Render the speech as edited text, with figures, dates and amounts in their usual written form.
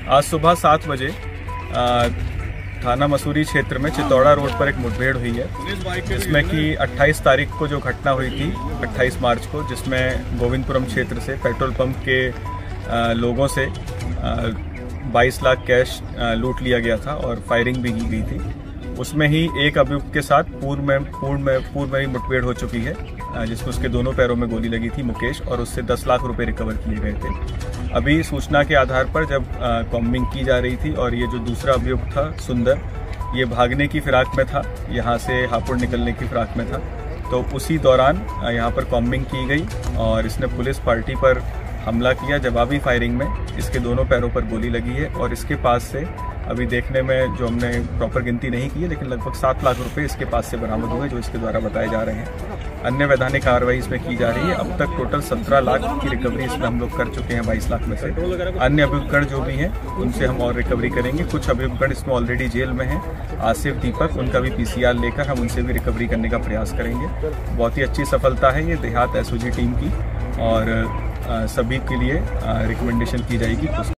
आज सुबह 7 बजे थाना मसूरी क्षेत्र में चितौड़ा रोड पर एक मुठभेड़ हुई है, जिसमें कि 28 तारीख को जो घटना हुई थी, 28 मार्च को, जिसमें गोविंदपुरम क्षेत्र से पेट्रोल पंप के लोगों से 22 लाख कैश लूट लिया गया था और फायरिंग भी की गई थी। उसमें ही एक अभियुक्त के साथ पूर्व में ही मुठभेड़ हो चुकी है, जिसमें उसके दोनों पैरों में गोली लगी थी, मुकेश, और उससे 10 लाख रुपए रिकवर किए गए थे। अभी सूचना के आधार पर जब कॉम्बिंग की जा रही थी और ये जो दूसरा अभियुक्त था सुंदर, ये भागने की फिराक में था, यहाँ से हापुड़ निकलने की फिराक में था, तो उसी दौरान यहाँ पर कॉम्बिंग की गई और इसने पुलिस पार्टी पर हमला किया। जवाबी फायरिंग में इसके दोनों पैरों पर गोली लगी है और इसके पास से अभी देखने में, जो हमने प्रॉपर गिनती नहीं की है, लेकिन लगभग 7 लाख रुपए इसके पास से बरामद हुए, जो इसके द्वारा बताए जा रहे हैं। अन्य वैधानिक कार्रवाई इसमें की जा रही है। अब तक टोटल 17 लाख की रिकवरी इसमें हम लोग कर चुके हैं 22 लाख में से। अन्य अभियुक्तगण जो भी हैं उनसे हम और रिकवरी करेंगे। कुछ अभियुक्तगण इसमें ऑलरेडी जेल में हैं, आसिफ, दीपक, उनका भी PCR लेकर हम उनसे भी रिकवरी करने का प्रयास करेंगे। बहुत ही अच्छी सफलता है ये देहात SOG टीम की और सभी के लिए रिकमेंडेशन की जाएगी।